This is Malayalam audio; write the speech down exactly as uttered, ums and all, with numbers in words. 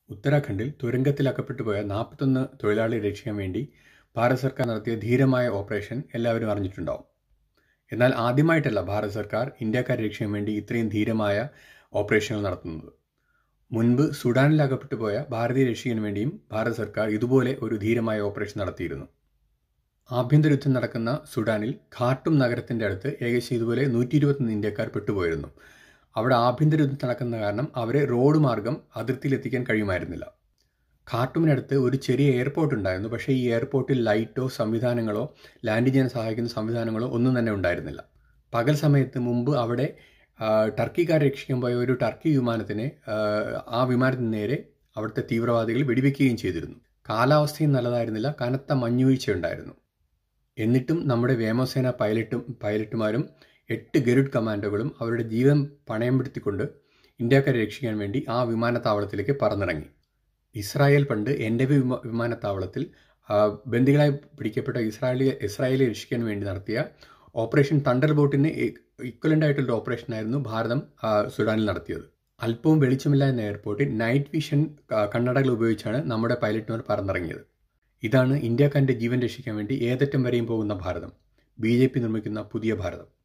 ഉത്തരാഖണ്ഡിൽ തുരങ്കത്തിലകപ്പെട്ടുപോയ നാൽപ്പത്തൊന്ന് തൊഴിലാളികളെ രക്ഷിക്കാൻ വേണ്ടി ഭാരത സർക്കാർ നടത്തിയ ധീരമായ ഓപ്പറേഷൻ എല്ലാവരും അറിഞ്ഞിട്ടുണ്ടാവും. എന്നാൽ ആദ്യമായിട്ടല്ല ഭാരത സർക്കാർ ഇന്ത്യക്കാരെ രക്ഷിക്കാൻ വേണ്ടി ഇത്രയും ധീരമായ ഓപ്പറേഷനുകൾ നടത്തുന്നത്. മുൻപ് സുഡാനിൽ അകപ്പെട്ടുപോയ ഭാരതീയ രക്ഷിക്കാൻ വേണ്ടിയും ഭാരത സർക്കാർ ഇതുപോലെ ഒരു ധീരമായ ഓപ്പറേഷൻ നടത്തിയിരുന്നു. ആഭ്യന്തര യുദ്ധം നടക്കുന്ന സുഡാനിൽ ഖാർട്ടൂം നഗരത്തിൻ്റെ അടുത്ത് ഏകദേശം ഇതുപോലെ നൂറ്റി ഇരുപത്തൊന്ന് ഇന്ത്യക്കാർ പെട്ടുപോയിരുന്നു. അവിടെ ആഭ്യന്തര യുദ്ധം നടക്കുന്ന കാരണം അവരെ റോഡ് മാർഗം അതിർത്തിയിലെത്തിക്കാൻ കഴിയുമായിരുന്നില്ല. ഖാർട്ടൂമിനടുത്ത് ഒരു ചെറിയ എയർപോർട്ട് ഉണ്ടായിരുന്നു. പക്ഷേ ഈ എയർപോർട്ടിൽ ലൈറ്റോ സംവിധാനങ്ങളോ ലാൻഡ് ചെയ്യാൻ സഹായിക്കുന്ന സംവിധാനങ്ങളോ ഒന്നും തന്നെ ഉണ്ടായിരുന്നില്ല. പകൽ സമയത്ത് മുമ്പ് അവിടെ ടർക്കിക്കാരെ രക്ഷിക്കാൻ പോയ ഒരു ടർക്കി വിമാനത്തിനെ ആ വിമാനത്തിന് നേരെ അവിടുത്തെ തീവ്രവാദികൾ വെടിവെക്കുകയും ചെയ്തിരുന്നു. കാലാവസ്ഥയും നല്ലതായിരുന്നില്ല, കനത്ത മഞ്ഞുവീഴ്ച ഉണ്ടായിരുന്നു. എന്നിട്ടും നമ്മുടെ വ്യോമസേന പൈലറ്റും പൈലറ്റുമാരും എട്ട് ഗരുഡ് കമാൻഡോകളും അവരുടെ ജീവൻ പണയം പെടുത്തിക്കൊണ്ട് ഇന്ത്യക്കാരെ രക്ഷിക്കാൻ വേണ്ടി ആ വിമാനത്താവളത്തിലേക്ക് പറന്നിറങ്ങി. ഇസ്രായേൽ പണ്ട് എൻഡബി വിമാ വിമാനത്താവളത്തിൽ ബന്ദികളായി പിടിക്കപ്പെട്ട ഇസ്രായേലി ഇസ്രായേലിയെ രക്ഷിക്കാൻ വേണ്ടി നടത്തിയ ഓപ്പറേഷൻ തണ്ടർ ബോട്ടിന് ഇക്വലൻ്റ് ആയിട്ടുള്ള ഓപ്പറേഷനായിരുന്നു ഭാരതം സുഡാനിൽ നടത്തിയത്. അല്പവും വെളിച്ചമില്ല എന്ന എയർപോർട്ടിൽ നൈറ്റ് വിഷൻ കണ്ണടകൾ ഉപയോഗിച്ചാണ് നമ്മുടെ പൈലറ്റുമാർ പറന്നിറങ്ങിയത്. ഇതാണ് ഇന്ത്യക്കാരൻ്റെ ജീവൻ രക്ഷിക്കാൻ വേണ്ടി ഏതറ്റം വരെയും പോകുന്ന ഭാരതം, ബി ജെ പി നിർമ്മിക്കുന്ന പുതിയ ഭാരതം.